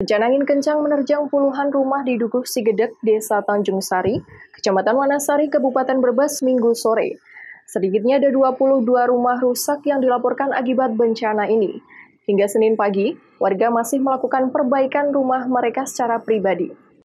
Bencana angin kencang menerjang puluhan rumah di Dukuh Sigedek, Desa Tanjung Sari, Kecamatan Wanasari, Kabupaten Brebes, Minggu sore. Sedikitnya ada 22 rumah rusak yang dilaporkan akibat bencana ini. Hingga Senin pagi, warga masih melakukan perbaikan rumah mereka secara pribadi.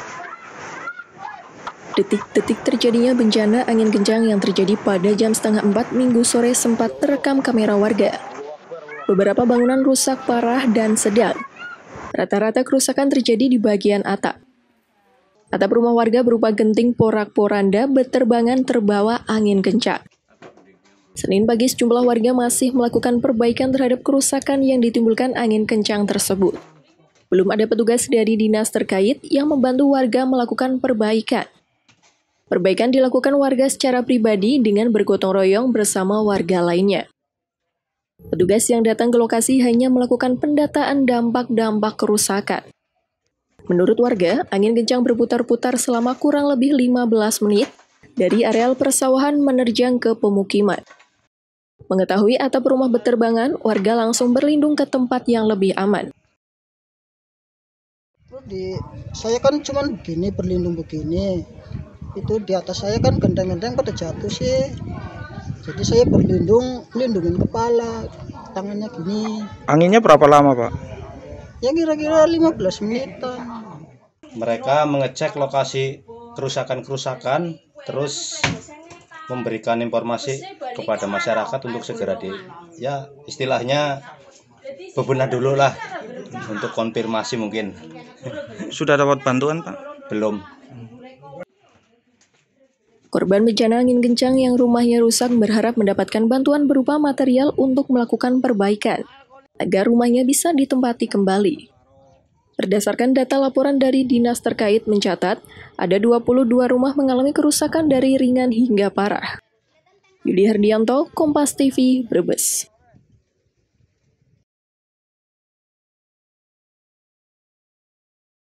Detik-detik terjadinya bencana angin kencang yang terjadi pada jam setengah 4 Minggu sore sempat terekam kamera warga. Beberapa bangunan rusak parah dan sedang. Rata-rata kerusakan terjadi di bagian atap. Atap rumah warga berupa genting porak-poranda berterbangan terbawa angin kencang. Senin pagi sejumlah warga masih melakukan perbaikan terhadap kerusakan yang ditimbulkan angin kencang tersebut. Belum ada petugas dari dinas terkait yang membantu warga melakukan perbaikan. Perbaikan dilakukan warga secara pribadi dengan bergotong royong bersama warga lainnya. Petugas yang datang ke lokasi hanya melakukan pendataan dampak-dampak kerusakan. Menurut warga, angin kencang berputar-putar selama kurang lebih 15 menit dari areal persawahan menerjang ke pemukiman. Mengetahui atap rumah berterbangan, warga langsung berlindung ke tempat yang lebih aman. Saya kan cuman begini, berlindung begini. Itu di atas saya kan genteng-genteng pada jatuh sih. Jadi saya lindungin kepala, tangannya gini. Anginnya berapa lama, Pak? Ya kira-kira 15 menitan. Mereka mengecek lokasi kerusakan-kerusakan, terus memberikan informasi kepada masyarakat untuk segera istilahnya bebenah dulu lah untuk konfirmasi mungkin. Sudah dapat bantuan, Pak? Belum. Korban bencana angin kencang yang rumahnya rusak berharap mendapatkan bantuan berupa material untuk melakukan perbaikan, agar rumahnya bisa ditempati kembali. Berdasarkan data laporan dari dinas terkait mencatat, ada 22 rumah mengalami kerusakan dari ringan hingga parah. Yudi Herdianto, Kompas TV, Brebes.